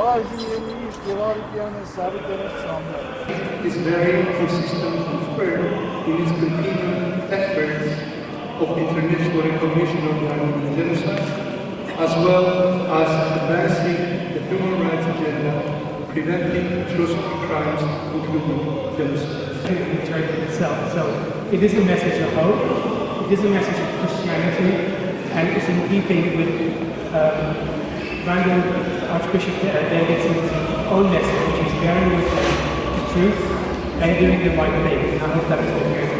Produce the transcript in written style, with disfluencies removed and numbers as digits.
is very persistent and firm in its continued efforts of international recognition of the Armenian Genocide, as well as advancing the human rights agenda, preventing atrocity crimes, including genocide. The church itself. So it is a message of hope, it is a message of Christianity, and it's in keeping with Archbishop Davidson's own message, which is bearing with the truth and doing the right thing. And I hope that is what we're